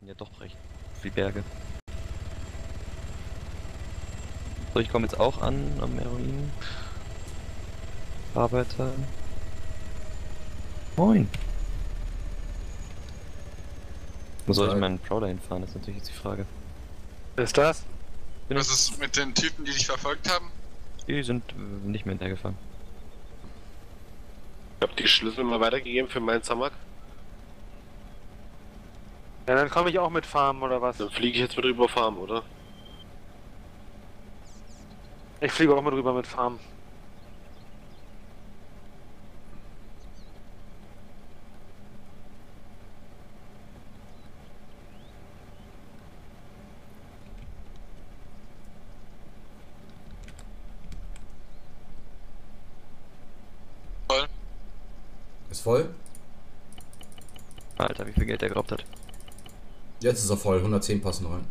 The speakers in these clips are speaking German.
sind ja doch recht viele Berge. So, ich komme jetzt auch an am Heroin. Arbeiter. Moin. Wo soll ich meinen Prowler hinfahren? Das ist natürlich jetzt die Frage. Wer ist das? Was ist mit den Typen, die dich verfolgt haben? Die sind nicht mehr hinterhergefahren. Ich hab die Schlüssel mal weitergegeben für meinen Zamak. Ja, dann komme ich auch mit Farmen oder was? Dann fliege ich jetzt mit rüber Farm, oder? Ich fliege auch mit rüber mit Farmen. Voll. Ist voll? Alter, wie viel Geld der geraubt hat. Jetzt ist er voll, 110 passen rein.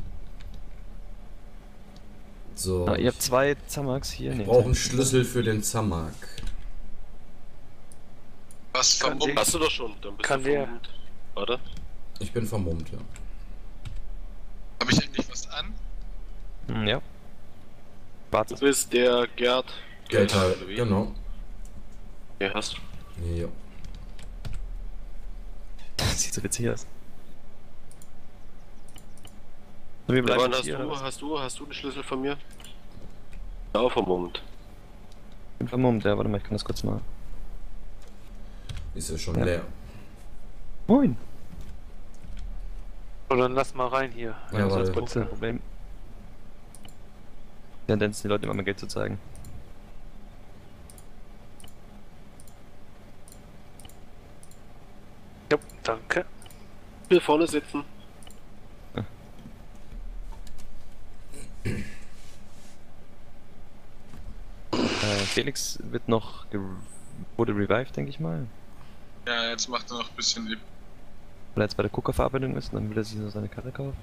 So. Ah, ihr habt 2 Zamaks hier. Ich brauche einen Schlüssel für den Zamak. Was Kann vermummt? Hast du doch schon, dann bist Kann du der- vermummt. Oder? Ich bin vermummt, ja. Habe ich eigentlich was an? Ja. Du Warte. bist der Gerd. Geldteil, oder wie? genau. Ja, hast du. Ja. Das sieht so witzig aus. So, wir bleiben Wann jetzt hast hier, du, oder was? hast du den Schlüssel von mir? Ja, auch vermummt. Ich bin vermummt, ja, warte mal, ich kann das kurz mal. Ist ja schon Ja. leer. Moin! So, dann lass mal rein hier. Ja, das warte. ist kein Problem. Tendenz, den Leuten immer mehr Geld zu zeigen. Ja, danke. Hier vorne sitzen. Felix wird noch wurde revived, denke ich mal. Ja, jetzt macht er noch ein bisschen lieb. Weil er jetzt bei der Kuckerverarbeitung ist und dann will er sich so seine Karre kaufen.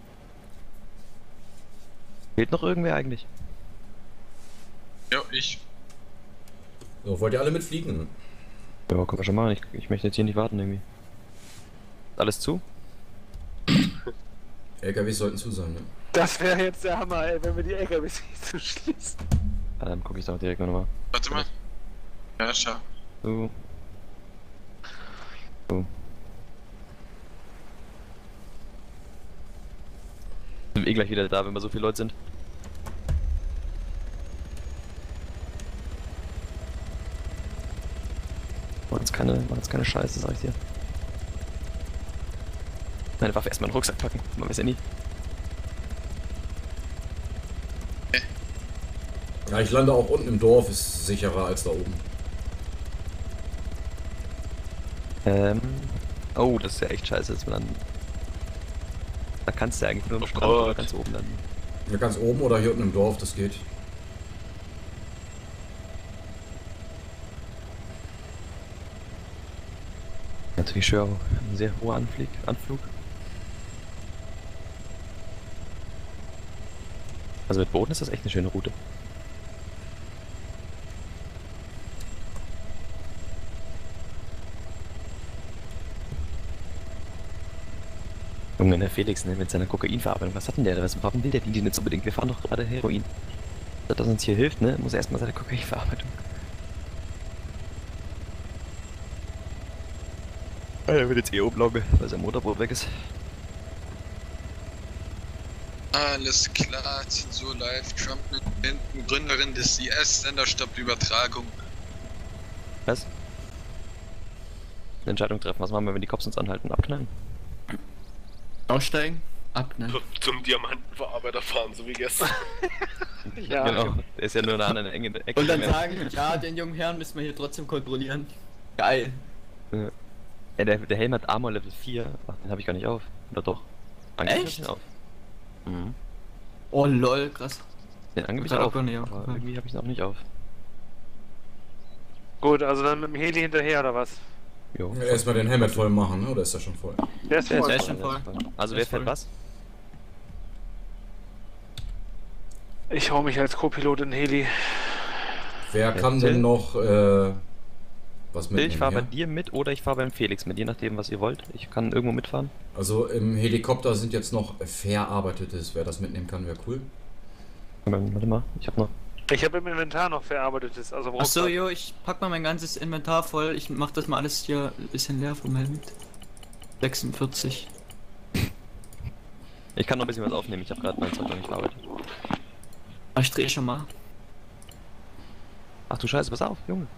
Fehlt noch irgendwer eigentlich? Ja, ich. So, wollt ihr alle mitfliegen? Ja, können wir schon machen. Ich möchte jetzt hier nicht warten irgendwie. Alles zu? LKWs sollten zu sein, ne? Das wäre jetzt der Hammer, ey, wenn wir die LKWs nicht zuschließen. Ah, dann gucke ich doch direkt nochmal. Warte mal. Ja, schau. So. So. Sind wir eh gleich wieder da, wenn wir so viele Leute sind. Mach jetzt keine Scheiße, sag ich dir. Meine Waffe erstmal in den Rucksack packen, man weiß ja nie. Ja, ich lande auch unten im Dorf, ist sicherer als da oben. Oh, das ist ja echt scheiße, dass wir landen. Da kannst du ja eigentlich nur am Oh Strand oder Gott. ganz oben landen. Ja, ganz oben oder hier unten im Dorf, das geht. Natürlich schön, ein sehr hoher Anflug. Also mit Booten ist das echt eine schöne Route. Junge, der Felix, ne, mit seiner Kokainverarbeitung, was hat denn der? Warum will der die nicht unbedingt? Wir fahren doch gerade Heroin. Dass uns hier hilft, ne, muss er erstmal seine Kokainverarbeitung. Er wird jetzt eh obloggen, weil sein Motorboot weg ist. Alles klar, Zensur live. Trump mit hinten, Gründerin des IS-Sender stoppt Übertragung. Was? Eine Entscheidung treffen. Was machen wir, wenn die Cops uns anhalten und abknallen? Aussteigen, abknallen. Zum Diamantenverarbeiter fahren, so wie gestern. Ja, Genau. Der ist ja nur eine andere Ecke. Und dann sagen, ja, den jungen Herrn müssen wir hier trotzdem kontrollieren. Geil. Ja, der Helm hat Armor Level 4. Ach, den habe ich gar nicht auf. Oder doch? Eigentlich hab ich Echt? den auf. Mhm. Oh lol, krass. Den angeblich Hat auf. auch gar nicht auf. Aber irgendwie habe ich ihn auch nicht auf. Gut, also dann mit dem Heli hinterher oder was? Jo. Ja, erstmal den Helmet voll machen, ne? Oder ist der schon voll? Der ist Der voll. ist voll, schon der ist voll. Also Der wer ist fährt voll. was? Ich hau mich als Co-Pilot in den Heli. Wer kann Till? denn noch was mitnehmen. Ich fahre bei ja? dir mit oder ich fahre beim Felix mit, je nachdem, was ihr wollt. Ich kann irgendwo mitfahren. Also im Helikopter sind jetzt noch verarbeitetes. Wer das mitnehmen kann, wäre cool. Warte mal, ich habe noch. Ich habe im Inventar noch verarbeitetes, also im Achso, Rucksack. jo, ich pack mal mein ganzes Inventar voll. Ich mach das mal alles hier ein bisschen leer vom Helm. 46. Ich kann noch ein bisschen was aufnehmen, ich habe gerade mein Zeug noch nicht verarbeitet. Ah, ich drehe schon mal. Ach du Scheiße, pass auf, Junge.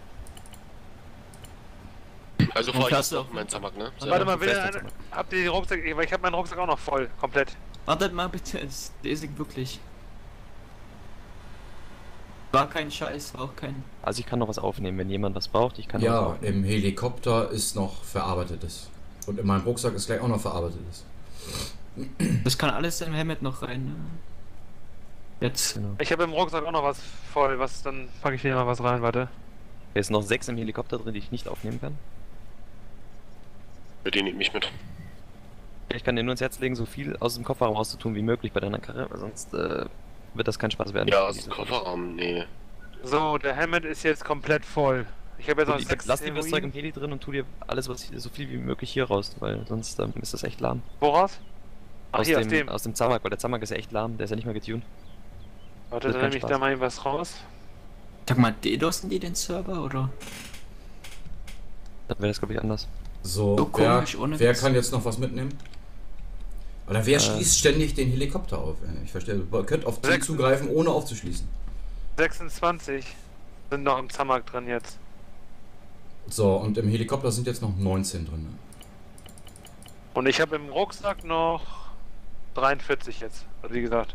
Also Und fahr ich fährst jetzt du noch mein Zamak, ne? Warte mal, du will fährst eine, jetzt mal. habt ihr die Rucksack, weil ich habe meinen Rucksack auch noch voll, komplett. Wartet mal bitte, es lese wirklich. War kein Scheiß, war auch kein. Also ich kann noch was aufnehmen, wenn jemand was braucht, ich kann noch was Ja, aufnehmen. im Helikopter ist noch verarbeitetes. Und in meinem Rucksack ist gleich auch noch verarbeitetes. Das kann alles im Helmet noch rein. Ne? Jetzt. Genau. Ich habe im Rucksack auch noch was voll, was dann packe ich hier mal was rein, warte. Hier ist noch 6 im Helikopter drin, die ich nicht aufnehmen kann. Mit denen nehme ich mit. Ich kann dir nur ins Herz legen, so viel aus dem Kofferraum rauszutun wie möglich bei deiner Karre, weil sonst wird das kein Spaß werden. Ja, aus dem Kofferraum, nee. So, der Helmet ist jetzt komplett voll. Ich habe jetzt noch 6 Lass dir das Zeug im Heroin. Heli drin und tu dir alles, so viel wie möglich hier raus, weil sonst ist das echt lahm. Woraus? Ach, Aus hier, dem, aus dem Zamak, weil der Zamak ist ja echt lahm, der ist ja nicht mal getuned. Warte, wird dann kein nehme ich Spaß. da mal was raus. Sag mal, DDoSen die den Server oder? Dann wäre das glaube ich anders. So, So komisch, ohne wer Witz. kann jetzt noch was mitnehmen? Oder wer schließt ständig den Helikopter auf? Ey? Ich verstehe, ihr könnt auf Ziel Sechs. zugreifen, ohne aufzuschließen. 26 sind noch im Zamak drin jetzt. So, und im Helikopter sind jetzt noch 19 drin. Und ich habe im Rucksack noch 43 jetzt. Also wie gesagt.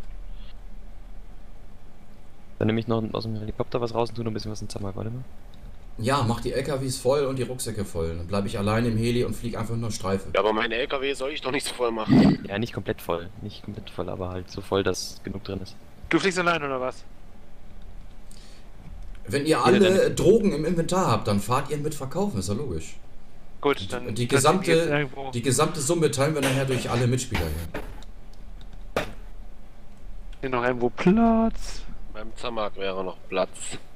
Dann nehme ich noch aus dem Helikopter was raus und tu noch ein bisschen was in den Zamak, warte mal. Ja, mach die LKWs voll und die Rucksäcke voll. Dann bleibe ich allein im Heli und fliege einfach nur Streife. Ja, aber mein LKW soll ich doch nicht so voll machen. Ja, nicht komplett voll, aber halt so voll, dass genug drin ist. Du fliegst allein oder was? Wenn ihr alle Drogen im Inventar habt, dann fahrt ihr mit verkaufen, ist ja logisch. Gut, dann Die setze ich mich jetzt gesamte, irgendwo. die gesamte Summe teilen wir nachher durch alle Mitspieler hier. Hier noch irgendwo Platz. Beim Zamak wäre noch Platz.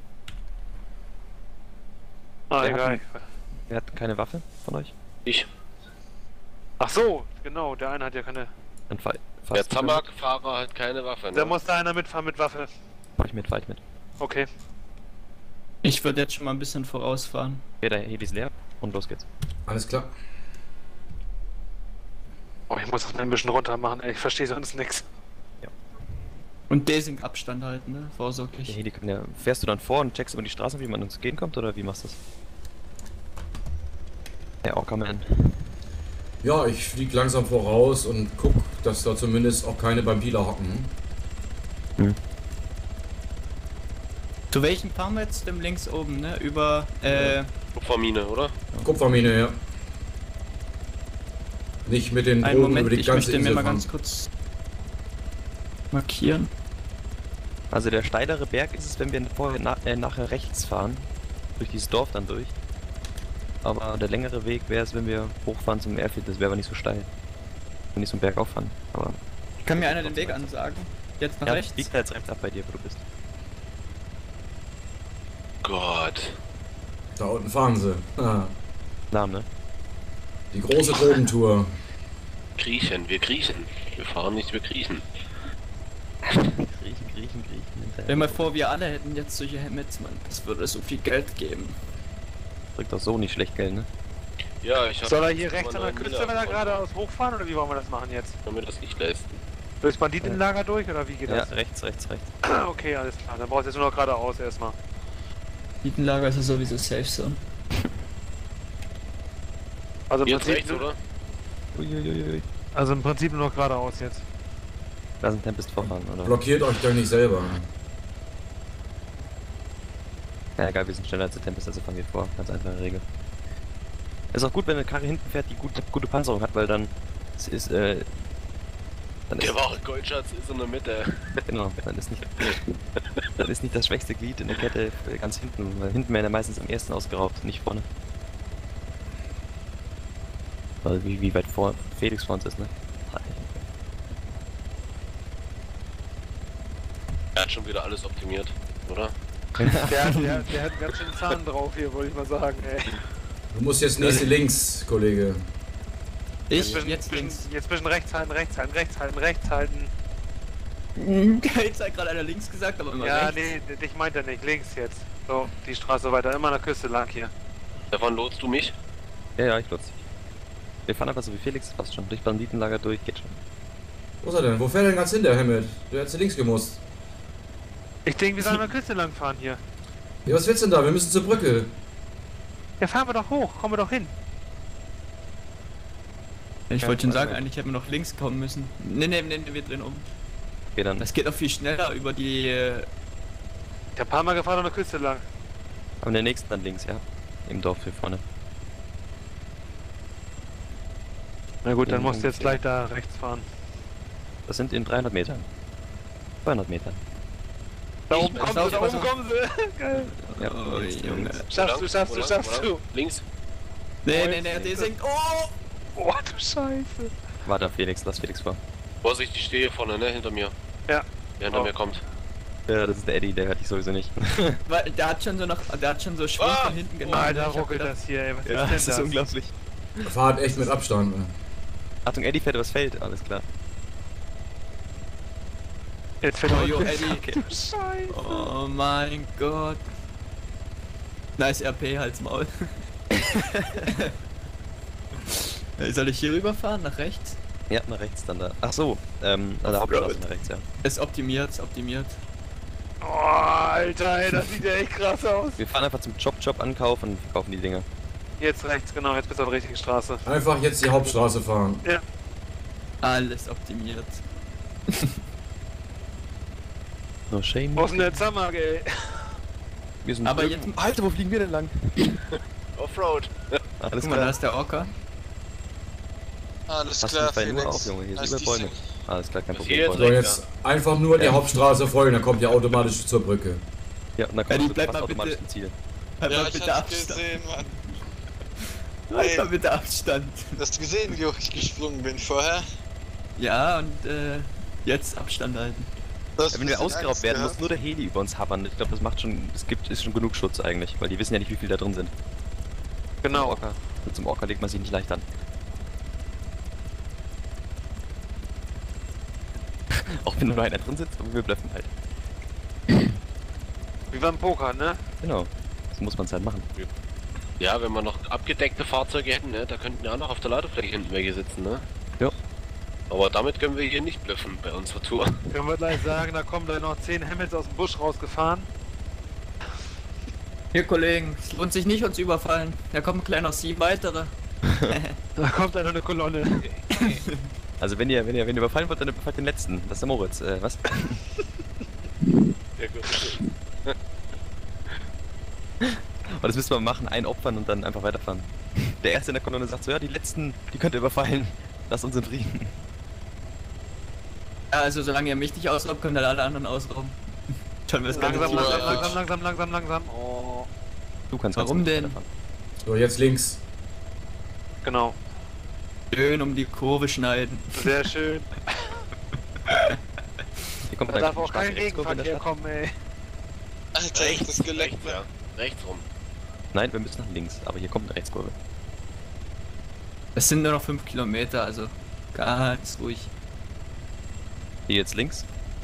Ah, Wer hat egal. Wer hat keine Waffe von euch? Ich. Ach so, genau, der eine hat ja keine. Dann fahr Der Zamak-Fahrer hat keine Waffe, Da ne? muss da einer mitfahren mit Waffe. fahr ich mit. Okay. Ich würde jetzt schon mal ein bisschen vorausfahren. Okay, der Heli ist leer und los geht's. Alles klar. Oh, ich muss das mal ein bisschen runter machen, ey. Ich verstehe sonst nichts. Und Desync Abstand halten, ne? Der Vorsorglich. Heli kann ja. Fährst du dann vor und checkst über die Straße, wie man uns gehen kommt, oder wie machst du das? Ja, oh, come in. Ja, ich fliege langsam voraus und guck, dass da zumindest auch keine beim Dealer hocken. Zu welchem fahren wir jetzt? Dem links oben, ne? Über, Kupfermine, oder? Kupfermine, ja. Nicht mit den einen Drogen Moment, über die ich ganze möchte mir Insel mal fahren. ganz kurz markieren. Also der steilere Berg ist es, wenn wir vorher nachher rechts fahren. Durch dieses Dorf dann durch. Aber der längere Weg wäre es, wenn wir hochfahren zum Airfield. Das wäre aber nicht so steil. Wenn nicht so einen Berg auffahren. Aber Kann mir einer den Weg ansagen? Jetzt nach ja, rechts? biegt da jetzt rechts ab bei dir, wo du bist. Gott. Da unten fahren sie. Ah, Lahm, ne? die große Drogentour. Kriechen, wir kriechen. Wir fahren nicht, wir kriechen. Griechen. Stell mal vor, wir alle hätten jetzt solche Helmets, Mann. Das würde so viel Geld geben. Kriegt doch so nicht schlecht Geld, ne? Ja, ich hab... Soll er hier rechts an der 9 Küste, wenn er geradeaus hochfahren, oder wie wollen wir das machen jetzt? Kann mir das nicht leisten. Durchs Banditenlager durch, oder wie geht Ja, das? rechts. Okay, alles klar. Dann brauchst du jetzt nur noch geradeaus erstmal. Dietenlager ist ja sowieso Safe Zone. Also im Jetzt Prinzip, rechts, oder? Uiuiui. also im Prinzip nur noch geradeaus jetzt. Lass einen Tempest vorfahren, oder? Blockiert euch doch nicht selber. Ja, egal, wir sind schneller als der Tempest, also fahren wir vor. Ganz einfache Regel. Ist auch gut, wenn eine Karre hinten fährt, die gute Panzerung hat, weil dann ist, dann ist, Der wahre Goldschatz ist in der Mitte. genau, dann ist nicht das schwächste Glied in der Kette ganz hinten, weil hinten werden ja meistens am ersten ausgeraubt, nicht vorne. Weil wie weit vor Felix vor uns ist, ne? Er hat schon wieder alles optimiert, oder? Der hat ganz schön Zahn drauf hier, wollte ich mal sagen, ey. Du musst jetzt nächste links, Kollege. Ich? Jetzt links. Jetzt zwischen rechts halten, rechts halten, rechts halten, rechts halten. Jetzt hat gerade einer links gesagt, aber immer Ja, rechts. nee, dich meint er nicht, links jetzt. So, die Straße weiter, immer an der Küste lang hier. Stefan, lotst du mich? Ja, ich lotse dich. Wir fahren einfach so wie Felix, passt schon. Durch Banditenlager durch, geht schon. Wo ist er denn? Wo fährt er denn ganz hin, der Hammett? Du hättest links gemusst. Ich denke, wir sollen an der Küste lang fahren hier. Ja, was willst du denn da? Wir müssen zur Brücke. Ja, fahren wir doch hoch, kommen wir doch hin. Ich wollte schon sagen, eigentlich hätten wir noch links kommen müssen. Ne, wir drehen um. Okay, dann Das geht auch viel schneller über die... Ich hab ein paar Mal gefahren an der Küste lang. haben den nächsten dann links, ja? Im Dorf hier vorne. Na gut, dann Ja, musst du jetzt ungefähr. gleich da rechts fahren. Das sind in 300 Metern. 200 Metern. Da oben pass kommen auf, sie, da pass oben auf. kommen sie. Geil. Ja, Oh, Junge. Schaffst du, schaffst du, schaffst du. Links. Nee, der singt... Oh! Oh, du Scheiße. Warte, Felix, lass Felix vor. Vorsicht, ich stehe vorne, ne? Hinter mir. Ja. Der hinter Oh. mir kommt. Ja, das ist der Eddie, der hört dich sowieso nicht. Weil der hat schon so Schwung von hinten genommen. Alter, Ich hab ruckelt gedacht, das hier, ey. Was Ja, ist das denn ist das? unglaublich. Fahrt echt mit Abstand. Ne? Achtung, Eddie fährt übers Feld, alles klar. Jetzt fällt Oh, er jo, Eddie. Okay. Du Scheiße. Oh mein Gott. Nice RP, halt's Maul. Soll ich hier rüberfahren, nach rechts? Ja, nach rechts dann da. Ach so, an der Hauptstraße nach rechts, ja. Ist optimiert, ist optimiert. Oh, Alter, ey, das sieht ja echt krass aus. Wir fahren einfach zum Chop Ankauf und verkaufen die Dinger. Jetzt rechts, genau, jetzt bist du auf der richtigen Straße. Einfach jetzt die Hauptstraße fahren. Alles optimiert. No shame. Wo ist denn der Zamag, ey? Wir sind Aber drüben. jetzt- Alter, wo fliegen wir denn lang? Offroad. Alles Guck mal, da klar. ist der Orca. Alles Pass klar, nicht bei nur Felix. auf, Junge, hier Als sind über die Bäume. Alles klar, kein Was Problem. hier So, Bäume. jetzt einfach nur die Ja. Hauptstraße folgen, dann kommt ihr automatisch zur Brücke. Ja, und dann Eddie, kommst du bleib fast mal automatisch bitte- zum Ziel. Halt Ja, mal ich bitte hab's Abstand. gesehen, Mann. Halt mal bitte Abstand. Hast du gesehen, wie hoch ich gesprungen bin vorher? Ja, und jetzt Abstand halten. Du hast Wenn wir ein bisschen ausgeraubt Angst werden, muss gehabt. nur der Heli über uns hovern. Ich glaube, das macht schon, ist schon genug Schutz eigentlich, weil die wissen ja nicht, wie viel da drin sind. Genau. Orca. Mit zum Orca legt man sich nicht leicht an. Auch wenn nur einer drin sitzt, aber wir bluffen halt. Wie beim Poker, ne? Genau. So muss man es halt machen. Ja, wenn wir noch abgedeckte Fahrzeuge hätten, ne? Da könnten ja auch noch auf der Ladefläche hinten welche sitzen, ne? Ja. Aber damit können wir hier nicht bluffen bei unserer Tour. Können wir gleich sagen, da kommen gleich noch 10 Hamels aus dem Busch rausgefahren. Hier, Kollegen, es lohnt sich nicht, uns überfallen. Da kommen gleich noch 7 weitere. Da kommt dann noch eine Kolonne. Also wenn ihr überfallen wollt, dann überfallt den letzten. Das ist der Moritz. Was? Ja, gut. Und das müssen wir machen, ein opfern und dann einfach weiterfahren. Der Erste in der Kolonne sagt so, ja, die letzten, die könnt ihr überfallen. Lasst uns in Frieden. Ja, also solange ihr mich nicht ausraubt, können dann alle anderen ausrauben. Schauen wir das gar Langsam, nicht. langsam. Oh. Du kannst Warum ganz denn? weiterfahren. So, jetzt links. Genau. Schön um die Kurve schneiden. Sehr schön. Hier kommt Da dann darf eine auch kein starke Rechtskurve in der Gegenverkehr Stadt. kommen, ey. Alter, ich das geleckt, Rechts, ja. Rechts rum. Nein, wir müssen nach links, aber hier kommt eine Rechtskurve. Es sind nur noch 5 Kilometer, also ganz ruhig. Hier jetzt links.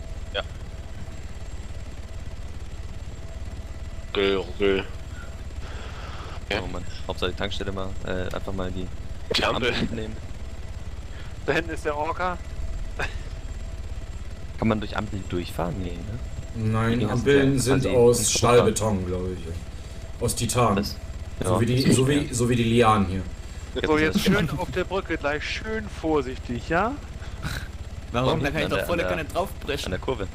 Ruckel. Ja. Oh Mann. Hauptsache die Tankstelle mal, einfach mal die Die Ampel. mitnehmen. Da hinten ist der Orca. Kann man durch Ampel durchfahren? Nee, ne? Nein, Die Ampeln ganzen sind quasi aus ein Stahlbeton, glaube ich. Aus Titan. Das, So wie die, so wie die Lianen hier. So, jetzt schön auf der Brücke gleich schön vorsichtig, ja? Warum? Und Da kann ich an doch der- volle an der- Kanne an draufbrechen. der Kurve.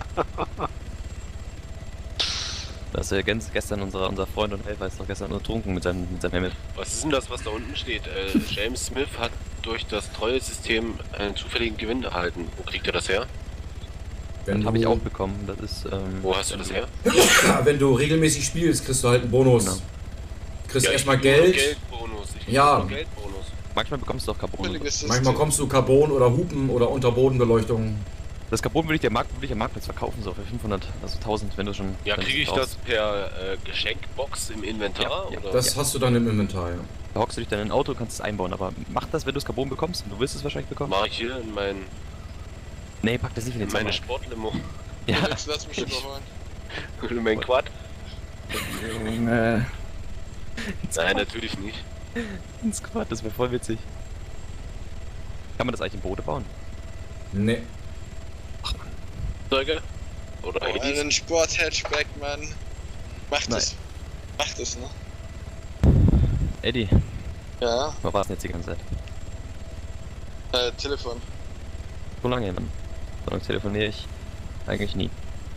Das ist ja gestern unser Freund und Helfer ist doch gestern ertrunken mit seinem Helmet. Was ist denn das, was da unten steht? James Smith hat durch das Treue-System einen zufälligen Gewinn erhalten. Wo kriegt er das her? Wenn Habe ich du, auch bekommen. Das ist. Wo hast du das her? ja, wenn du regelmäßig spielst, kriegst du halt einen Bonus. Genau. Kriegst Ja, erstmal ich krieg nur Geld. Geldbonus. Ich krieg Ja. nur Geldbonus. Manchmal bekommst du auch Carbon. Billiges Manchmal System. kommst du Carbon oder Hupen oder Unterbodenbeleuchtung. Das Carbon würde ich am Marktplatz verkaufen, so für 500, also 1000, wenn du schon... Ja, wenn kriege du ich brauchst. das per Geschenkbox im Inventar? Ja, oder? Das hast du dann im Inventar, ja. Da hockst du dich dann in ein Auto, kannst es einbauen, aber mach das, wenn du das Carbon bekommst. Du wirst es wahrscheinlich bekommen. Mache ich hier in Nee, pack das nicht in den meine Sommer. Sportlimo. Ja, Jetzt lass mich überholen. In mein Quad? Junge. Nein, natürlich nicht. ins Quad, das wäre voll witzig. Kann man das eigentlich in Boote bauen? Nee. Zeuge? Oder Oh, Edis? einen Sport-Hatchback, Mann. Mach Nein. das. Mach das, ne? Eddie, Ja, wo war's denn jetzt die ganze Zeit? Telefon. So lange, Mann. So lange telefoniere ich eigentlich nie.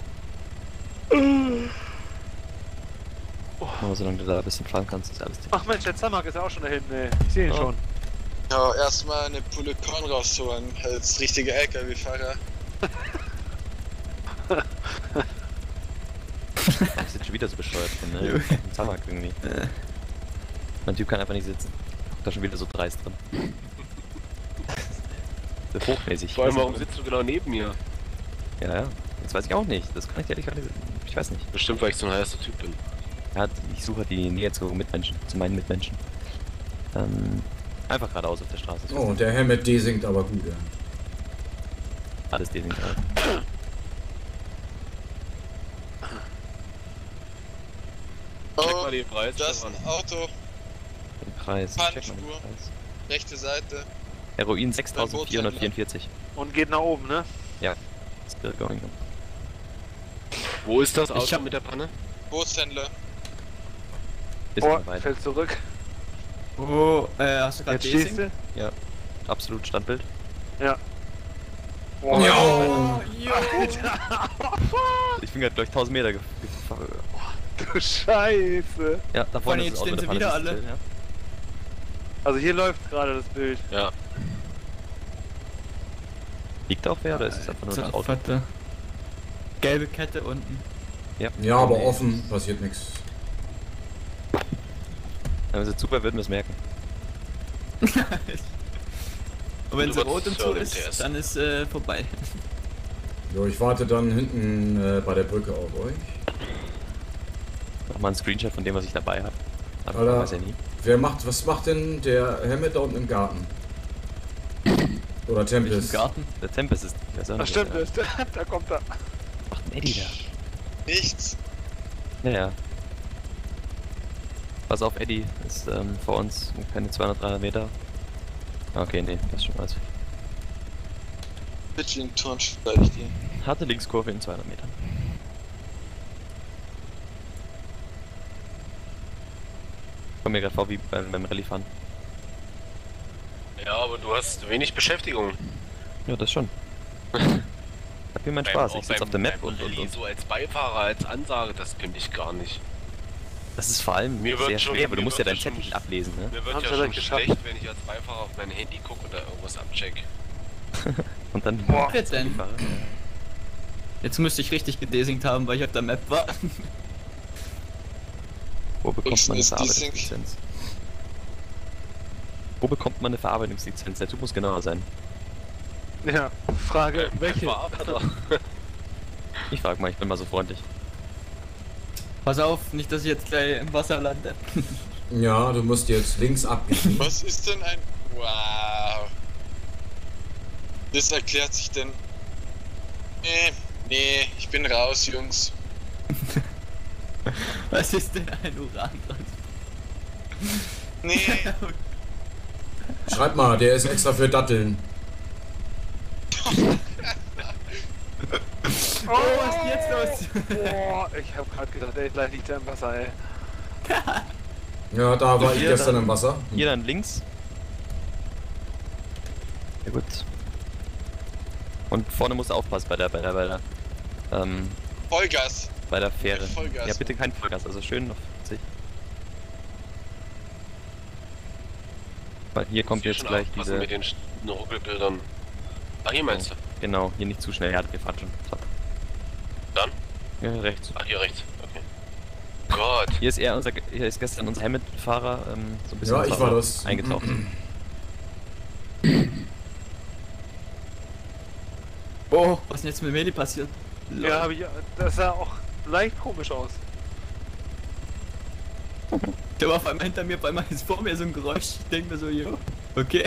Aber solange du da ein bisschen fahren kannst, ist alles drin. Ach Mensch, der Zamak ist ja auch schon da hinten, ey. Ich sehe ihn Oh. schon. Ja, erstmal eine Pulle Korn rausholen, als richtiger LKW-Fahrer. Das ist jetzt schon wieder so bescheuert von, ne? Ein Zamak irgendwie. Mein Typ kann einfach nicht sitzen. Da schon wieder so dreist drin. Das ist hochmäßig. Vor allem, warum sitzt du genau neben mir? Ja, ja. Das weiß ich auch nicht. Das kann ich ehrlich gar nicht. Ich weiß nicht. Bestimmt, weil ich so ein heißer Typ bin. Ja, ich suche halt die Nähe zu Mitmenschen, zu meinen Mitmenschen. Einfach geradeaus auf der Straße. Oh, und der Hammett desingt aber gut, ja. Alles desintegriert. Check Oh, mal den Preis. das ist Stefan. ein Auto, Den Preis. Check mal den Pannenspur. Preis. rechte Seite. Heroin 6444. Und geht nach oben, ne? Still going. Wo ist das Ich Auto hab- mit der Panne? Bootshändler. Ist Oh, mal weiter. fällt zurück. Oh, hast du gerade Jetzt stehst Desing? du? Absolut Standbild. Oh, Ja. Ich bin gerade durch 1000 Meter gefahren. du Scheiße. Ja, da vorne jetzt ist das Auto stehen mit sie der wieder Panne, alle. siehst du, ja. Also hier läuft gerade das Bild. Ja. Liegt auch wer oder ist es einfach nur das Auto? Fette. Gelbe Kette unten. Ja, aber offen, passiert nichts. Wenn es jetzt super würden wir es merken. Und wenn Du sie wirst rot und so hören im ist, TS. dann ist vorbei. Jo, ich warte dann hinten bei der Brücke auf euch. Mach mal einen Screenshot von dem, was ich dabei habe. Aber Alter. man weiß ja nie. Was macht denn der Hammett da unten im Garten? Oder Im Tempest? Garten. Der Tempest ist. Ich weiß auch Ach nicht, stimmt, was da kommt er. macht ein Eddie Nichts. da. Naja. Pass auf, Eddie ist vor uns. Keine 200, 300 Meter. Okay, nee, das ist schon alles. Bitte in den Turn schneide ich die. Harte Linkskurve in 200 Metern. Komm mir gerade vor wie beim Rallye-Fahren. Ja, aber du hast wenig Beschäftigung. Ja, das schon. Hab hier meinen Spaß. Ich sitze auf der Map beim Rallye und. so als Beifahrer, als Ansage, das könnte ich gar nicht. Das ist vor allem Mir wird sehr schon- schwer, aber du mir musst ja wird deinen ja schon- Zettel ablesen, ne? Mir wird Haben ja sie schon das geschafft? schlecht, wenn ich als Beifahrer auf mein Handy gucke oder irgendwas abcheck. Und dann. Boah. Jetzt denn? Jetzt müsste ich richtig gedesingt haben, weil ich auf der Map war. Wo bekommt man eine Ist die Verarbeitungslizenz? Wo bekommt man eine Verarbeitungslizenz? Der Typ muss genauer sein. Ja, Frage, welche? Verarbeiter. Ich frag mal, ich bin mal so freundlich. Pass auf, nicht, dass ich jetzt gleich im Wasser lande. Ja, du musst jetzt links abbiegen. Was ist denn ein... Wow. Das erklärt sich denn... Nee, ich bin raus, Jungs. Was ist denn ein Uran? Nee, Schreib mal, der ist extra für Datteln. Oh, was ist jetzt los? Boah, ich hab grad gedacht, ey, gleich liegt er im Wasser, ey. Ja, da war ich Hier gestern dann- im Wasser. Hier dann links. Ja gut. Und vorne musst du aufpassen bei der Vollgas. bei der Fähre. Vollgas. Ja, bitte kein Vollgas, also schön auf 40. Weil hier kommt Hier jetzt schon gleich aufpassen diese. mit den Ruckelbildern. Ach, hier meinst du? Genau, hier nicht zu schnell. Ja, wir fahren schon. Top. Dann? Ja, rechts. Ach, hier rechts. Okay. Gott. Hier ist gestern unser Hammett-Fahrer so ein bisschen Ja, ins ich war Wasser das. eingetaucht. Oh, was denn jetzt mit Meli passiert? Ja, hab ich, das sah auch leicht komisch aus. Der war auf einmal hinter mir, auf einmal ist vor mir so ein Geräusch. Ich denke mir so, jo, okay.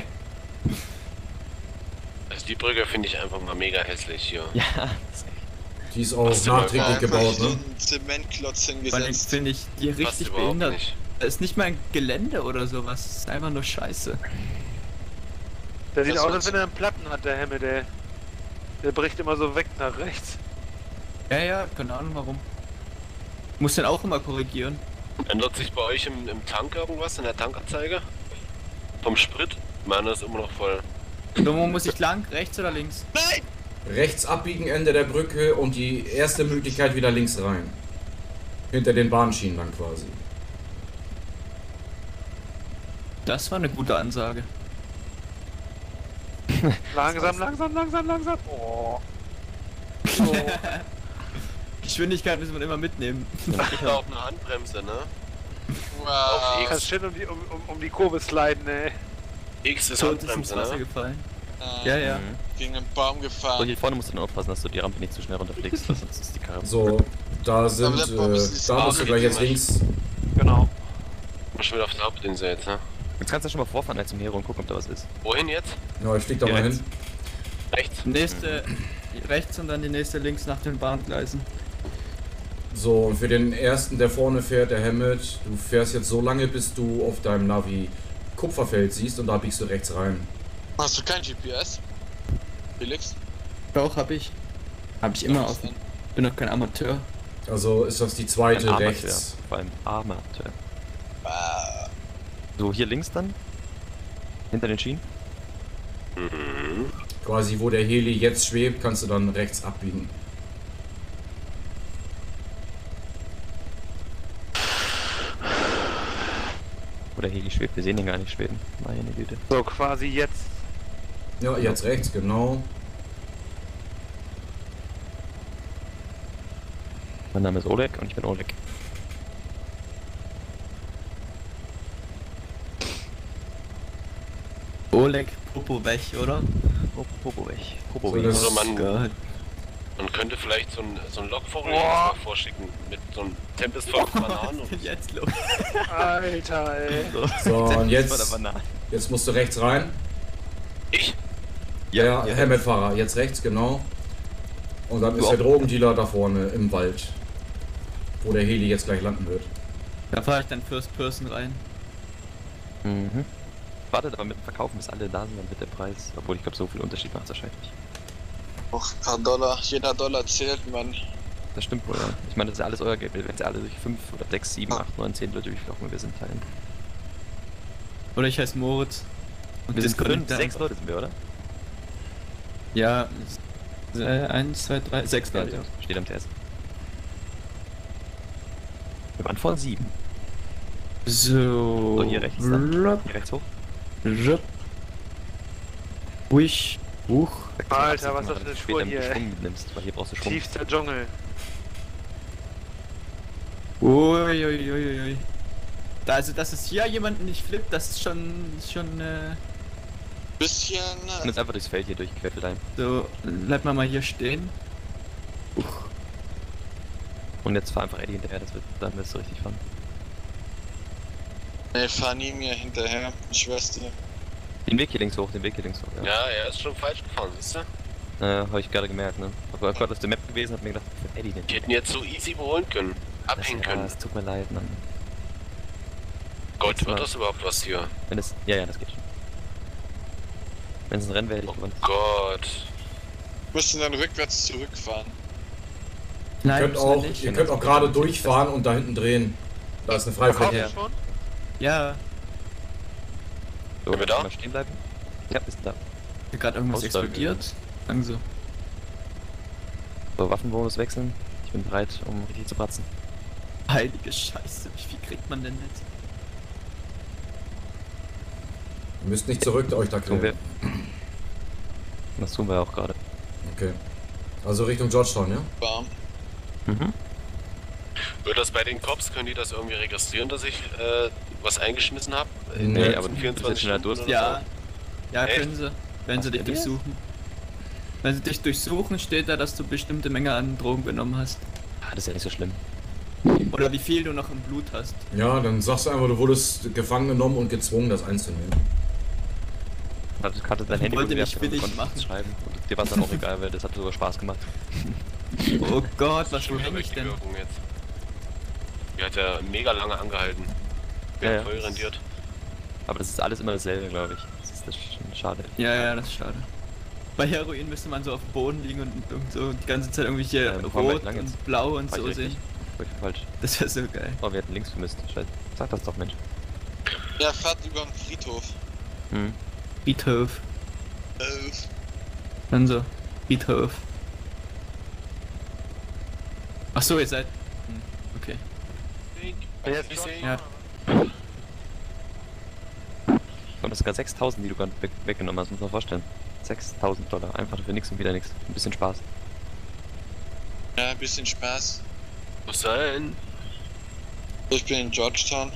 Also die Brücke finde ich einfach mal mega hässlich hier. Ja, das ist echt. Die ist auch Was denn mal nachträglich Einfach gebaut, so ne? einen Zementklotz Vor allem hingesetzt. finde ich die Passt richtig überhaupt behindert. nicht. Das ist nicht mal ein Gelände oder sowas. Das ist einfach nur Scheiße. Der sieht Das aus, war's. als wenn er einen Platten hat, der Hemme, der bricht immer so weg nach rechts. Ja, ja, keine Ahnung warum. Muss den auch immer korrigieren. Ändert sich bei euch im Tank irgendwas, in der Tankanzeige? Vom Sprit? Meiner ist immer noch voll. So, wo muss ich lang? Rechts oder links? Rechts abbiegen, Ende der Brücke und die erste Möglichkeit wieder links rein. Hinter den Bahnschienen dann quasi. Das war eine gute Ansage. Langsam, langsam, langsam, langsam. Oh. So. Geschwindigkeit müssen wir immer mitnehmen. Ich da auf eine Handbremse, ne? Wow. Auf Kannst schön um die Kurve sliden, ey. X ist Tot ist ins Handbremse, Wasser ne? gefallen. Ja. Ja, ja. Mhm. Gegen einen Baum So, gefahren. hier vorne musst du dann aufpassen, dass du die Rampe nicht zu schnell runterfliegst, weil sonst ist die Karre. So, da sind, Aber der Baum ist da musst du gleich jetzt links. Genau. Muss schon wieder auf der Hauptinsel jetzt, ne? Jetzt kannst du schon mal vorfahren als zum Hero und gucken, ob da was ist. Wohin jetzt? Ja, ich flieg da mal Direkt. hin. Rechts? Nächste rechts und dann die nächste links nach den Bahngleisen. So, und für den ersten, der vorne fährt, der Hammett, du fährst jetzt so lange, bis du auf deinem Navi Kupferfeld siehst und da biegst du rechts rein. Hast du kein GPS? Felix? Doch, hab ich. Hab ich immer auf. Bin doch kein Amateur. Also ist das die zweite Amateur, rechts. vor allem Amateur. Ah, So, hier links dann. Hinter den Schienen. Mhm. Quasi wo der Heli jetzt schwebt, kannst du dann rechts abbiegen. Oder Heli schwebt, wir sehen den gar nicht schweben. Meine Güte. So, quasi jetzt. Ja, jetzt rechts, genau. Mein Name ist Oleg und ich bin Oleg. Oleg Popovec, oder? Popowech. So, Popowech. das- Oder man Gott. könnte vielleicht so ein Lokvorrat Boah. mal vorschicken. Mit so einem Tempest voll Bananen. Was ist denn jetzt los? Alter, ey. So, und jetzt, Bei der Banane. jetzt musst du rechts rein. Ich? Ja, ja. Hammett-Fahrer, jetzt rechts, genau. Und dann Du ist der auch. Drogendealer da vorne im Wald. Wo der Heli jetzt gleich landen wird. Da fahre ich dann First Person rein. Mhm. Wartet aber mit dem Verkaufen, bis alle da sind, dann wird der Preis. Obwohl ich glaube, so viel Unterschied macht es wahrscheinlich nicht. noch ein paar Dollar. Jeder Dollar zählt, Mann. Das stimmt wohl, ja. Ich meine, das ist ja alles euer Geld. Wenn sie alle durch 5 oder 6, 7, 8, 9, 10 Leute, wie viel auch immer wir sind, teilen. Oder ich heiße Moritz. Und Wir sind disconnecte 5, 6 einfach. Leute sind wir, oder? Ja. 1, 2, 3, 6 Leute. Steht am TS. Wir waren vor 7. So. So, hier rechts dann. Rup, Hier rechts hoch. rup. Ruhig. Huch. Alter, was ist das Mal, für eine damit du Spur später hier, ey? Schwung mitnimmst, weil hier brauchst du Schwung. Tiefster Dschungel. Uiuiuiui. Da, also, dass es hier jemanden nicht flippt, das ist schon Bisschen. Und jetzt einfach durchs Feld hier durchquert ein. so. Bleib mal hier stehen. Und jetzt fahr einfach Eddie hinterher, dann wirst du richtig fahren. Ne, fahr nie mir hinterher. Ich schwör's dir. Den Weg hier links hoch, den Weg hier links hoch, ja. Ja, er ist schon falsch gefahren, siehst du? Habe ich gerade gemerkt, ne? Hab gerade auf der Map gewesen, hab mir gedacht, ich will Eddie Die den. hätten jetzt so easy überholen können. Abhängen Ja, können. es tut mir leid, Mann. Gott, Mal. wird das überhaupt was hier? Wenn es. Ja, das geht schon. Wenn es ein Rennen wäre, hätte ich Oh gewonnen. Gott. Müssen dann rückwärts zurückfahren. Nein, Ihr müssen wir könnt nicht. auch gerade durchfahren und da hinten drehen. Da ist eine Verkauft Freifläche. Ja. ihr schon? Ja. So, Sind wir da? mal stehen bleiben. Ja, wir sind da. Hier gerade irgendwas Aussage. explodiert. Sagen so. So, Waffenbonus wechseln. Ich bin bereit, um richtig zu bratzen. Heilige Scheiße, wie viel kriegt man denn jetzt? Ihr müsst nicht zurück euch da Tun wir. quälen. Das tun wir auch gerade. Okay. Also Richtung Georgetown, ja? Warm. Mhm. Wird das bei den Cops, können die das irgendwie registrieren, dass ich was eingeschmissen habe? Nee, aber du bist jetzt 24 schneller Stunden durch. oder Ja. Ja, Echt? können sie. Wenn sie dich Macht ihr das? durchsuchen. Wenn sie dich durchsuchen, steht da, dass du bestimmte Menge an Drogen genommen hast. Ah, das ist ja nicht so schlimm. Oder wie viel du noch im Blut hast. Ja, dann sagst du einfach, du wurdest gefangen genommen und gezwungen, das einzunehmen. Hatte dein Handy wollte gewerfen mich für und dich konntest machen. schreiben. Und dir war es dann auch egal, weil das hat sogar Spaß gemacht. Oh Gott, was Schon hänge ich denn? Wirkung jetzt. Die hat ja mega lange angehalten. Ja, ja. Voll rendiert. Aber das ist alles immer dasselbe, glaube ich. Das ist schade. Ja, das ist schade. Bei Heroin müsste man so auf dem Boden liegen und so die ganze Zeit irgendwelche Ja, fahren wir rot lang jetzt. und blau und Fahr ich so richtig? sehen. War ich falsch. Das wäre so geil. Oh, wir hätten links vermisst. Scheiße. Sag das doch, Mensch. Ja, fahrt über den Friedhof. Hm. Friedhof. Äh, Dann so. Friedhof. Ach so, ihr seid. Okay. Jetzt Ja. Und das sind sogar 6.000, die du gerade weggenommen hast, muss man vorstellen. 6.000 $. Einfach für nichts und wieder nichts. Ein bisschen Spaß. ja, ein bisschen Spaß. Muss sein. Ich bin in Georgetown.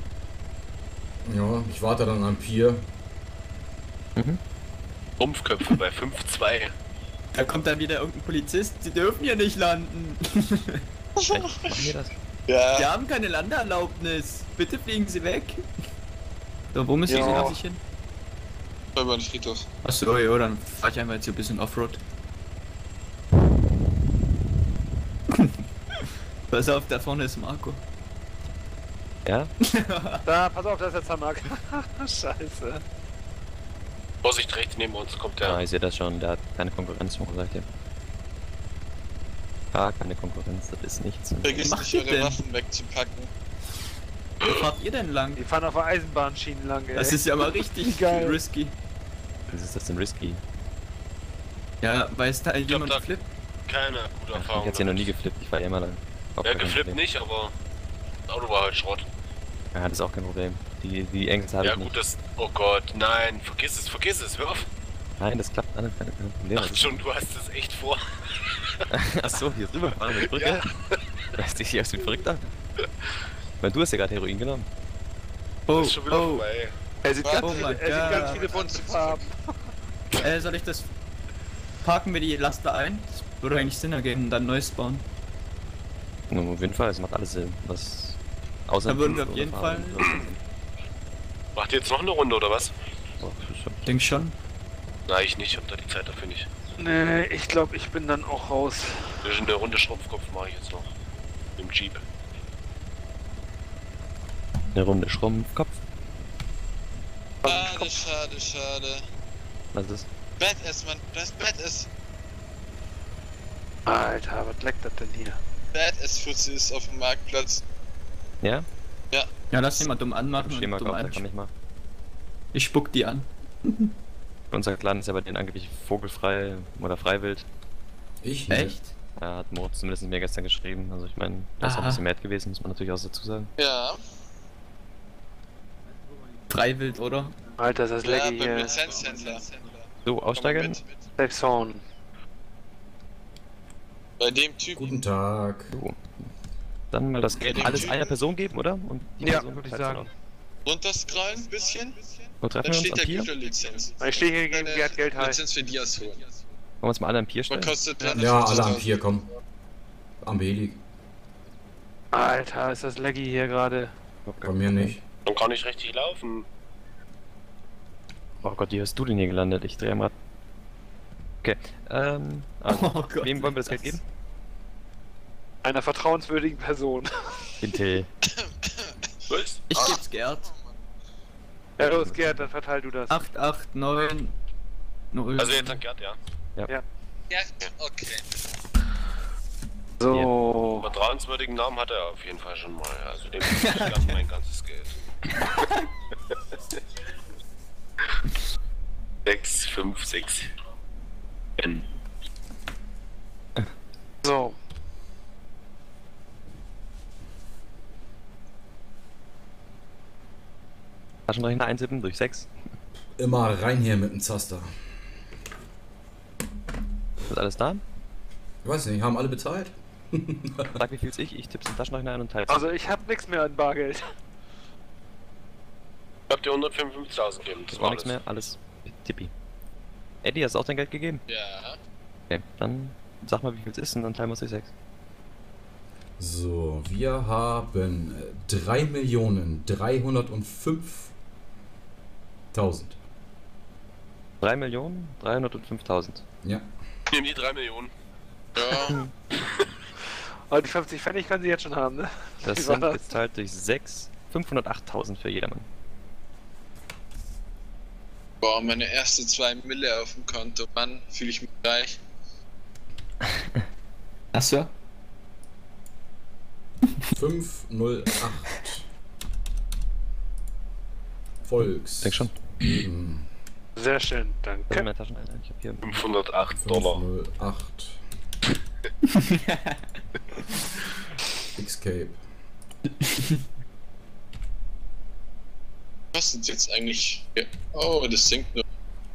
Ja, ich warte dann am Pier. Rumpfköpfe bei 5-2. Da kommt dann wieder irgendein Polizist. Sie dürfen hier nicht landen. Echt? Machen wir das? Ja, Sie haben keine Landeerlaubnis. Bitte fliegen Sie weg. So, wo müssen Ja. Sie nach sich hin? über den Friedhof. Achso, ja, dann fahr ich einfach jetzt hier ein bisschen Offroad. Pass auf, da vorne ist Marco. Ja? Da, pass auf, da ist der Zamak. Scheiße. Vorsicht, rechts neben uns kommt Ja, der. ich sehe das schon. Der hat keine Konkurrenz, wo sagt ihr. Ah, keine Konkurrenz, das ist nichts. Vergiss macht nicht, ihr eure denn? Waffen wegzupacken. Wo fahrt ihr denn lang? Die fahren auf der Eisenbahnschienen lang, ey. Das ist ja mal richtig Geil. risky. Was ist das denn risky? Ja, weiß da jemand da- flippt? Keine gute Ich Erfahrung. hab's ja noch nie damit. geflippt, ich war ja immer lang. Auch Ja, kein geflippt Problem. nicht, aber das Auto war halt Schrott. Ja, das ist auch kein Problem. Die Ängste habe Ja ich gut, nicht. das... Oh Gott, nein, vergiss es, hör auf. Nein, das klappt alles, keine Probleme. Dachte schon, du hast es echt vor. Achso, hier drüber fahren mit Brücke. Ja. Weißt du, ich aus wie verrückt an. Weil du hast ja gerade Heroin genommen. Oh, Ist schon wieder oh. vorbei. Er sieht, Oh ganz, mein viele, er sieht ganz Gott. viele bunte Farben. Soll ich das... Parken wir die Laster ein? Das würde eigentlich Sinn ergeben und dann neu spawnen. Nun, auf jeden Fall, es macht alles Sinn. Was außer Da würden wir Proof auf jeden oder Fall- Fahren, macht Sinn. Macht ihr jetzt noch eine Runde oder was? Oh, das ist schon- Denk schon. Nein, ich nicht, hab da die Zeit dafür nicht. Nee, ich glaube, ich bin dann auch raus. Eine Runde Schrumpfkopf mache ich jetzt noch. Im Jeep. Eine Runde Schrumpfkopf. Schade, schade, schade. Was ist? Badass, Mann. Das Badass. Alter, was leckt das denn hier? Badass-Fuzzi ist auf dem Marktplatz. Ja? Ja, lass ihn mal dumm anmachen Steh mal und dumm drauf, da kann ich mal. Ich spuck die an. Unser Clan ist ja bei denen angeblich vogelfrei oder freiwild. Ich? Echt? Ja, hat Moritz zumindest mir gestern geschrieben. Also ich meine, da ist auch ein Aha. bisschen mad gewesen, muss man natürlich auch dazu sagen. Ja, Freiwild, oder? Alter, ist das ja, lecker beim hier. Lizenzhändler. So, Komm aussteigen. mit. Saxon. Bei dem Typen. Guten Tag. So. Dann mal das Geld dem alles Typen- einer Person geben, oder? Und die Ja, Person würde ich teilt dann sagen. Runterscrollen ein bisschen. auch. Wo treffen Dann wir uns steht am der Pier? Güterlizenz. Ich stehe hier gegen Gerd Geld halt. Lizenz für Dias holen. Wollen wir uns mal alle am Pier Was stellen? kostet Ja. Ja, alle am 350.000? Pier, komm. Am Heli. Alter, ist das laggy hier gerade. Bei mir nicht. Man kann nicht richtig laufen. Oh Gott, wie hast du denn hier gelandet? Ich drehe am Rad. Okay, also, Oh Gott, wem wollen wir das Geld das- geben? Einer vertrauenswürdigen Person. Bitte. Was? Ich geb's Gerd. Ja, los, Gerd, dann verteil du das. 889 0. Also jetzt an Gerd, ja. Ja, okay. So. Vertrauenswürdigen Namen hat er auf jeden Fall schon mal. Also dem gebe ich gern mein ganzes Geld. 6, 5, 6. N. So. Taschenrechner eintippen durch 6. Immer rein hier mit dem Zaster. Ist alles da? Ich weiß nicht, haben alle bezahlt? Sag, wie viel's ich tipp's in den Taschenrechner ein und teil's. Also ich hab nichts mehr an Bargeld. Ich hab dir 155.000 gegeben. das war nichts mehr, alles tippi. Eddie, hast du auch dein Geld gegeben? Ja. Okay, dann sag mal, wie viel es ist und dann teilen wir uns durch 6. So, wir haben 3.305.000. 3.305.000. Ja. Nimm die 3 Millionen. Ja. Aber die 50 Pfennig können sie jetzt schon haben, ne? Das Wie war sind das? geteilt durch 6, 508.000 für jedermann. Boah, meine erste 2 Mille auf dem Konto. Mann, fühle ich mich reich. Achso. 508. Volks. Denk schon. Eben. Sehr schön, Das sind danke. meine Taschen. Ich hab hier 508 Dollar. 508. Escape. Was sind jetzt eigentlich? Ja. Oh, das sinkt nur.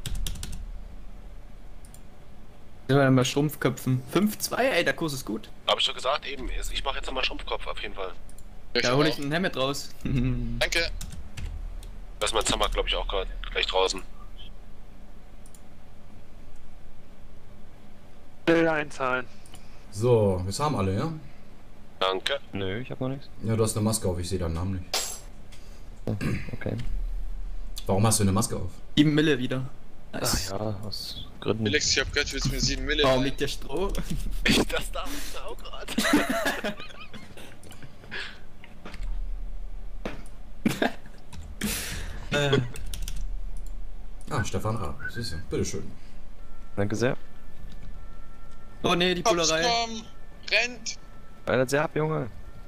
Sind wir dann mal Schrumpfköpfen. 5-2, ey, der Kurs ist gut. Hab ich doch gesagt, eben. Ich mache jetzt nochmal Schrumpfkopf auf jeden Fall. Da hole ich einen Hammett raus. Danke. Da ist mein Zimmer, glaube ich, auch gerade gleich draußen. Bill einzahlen. So, wir haben alle, ja? Danke. Nö, ich hab noch nichts. Ja, du hast eine Maske auf, ich sehe deinen Namen nicht. Okay. Warum hast du eine Maske auf? 7 Mille wieder. Ach ja, aus Gründen. Alex, ich hab gehört, du willst mir 7 Mille. Warum liegt der Stroh? Das darf ich auch gerade. Ah, Stefan A. Siehst du, bitteschön. Danke sehr. Oh ne, die Bullerei. Komm, rennt. Alter, sehr ab, Junge.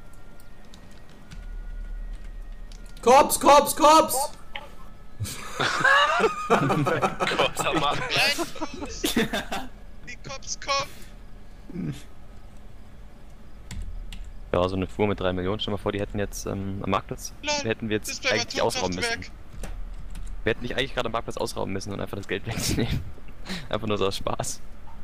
Cops, Cops, Cops! Gott, sag mal. Rennt. Die Cops kommen. Ja, so eine Fuhr mit 3 Millionen. Stell dir mal vor, die hätten jetzt am Marktplatz. Hätten wir jetzt eigentlich ausrauben müssen. Wir hätten nicht eigentlich gerade am Marktplatz ausrauben müssen und einfach das Geld wegnehmen. Einfach nur so aus Spaß.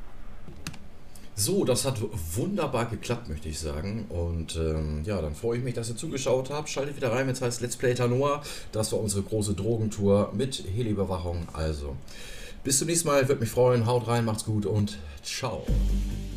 So, das hat wunderbar geklappt, möchte ich sagen. Und ja, dann freue ich mich, dass ihr zugeschaut habt. Schaltet wieder rein, wenn es heißt Let's Play Tanoa. Das war unsere große Drogentour mit Heli-Überwachung. Also, bis zum nächsten Mal. Würde mich freuen. Haut rein, macht's gut und ciao.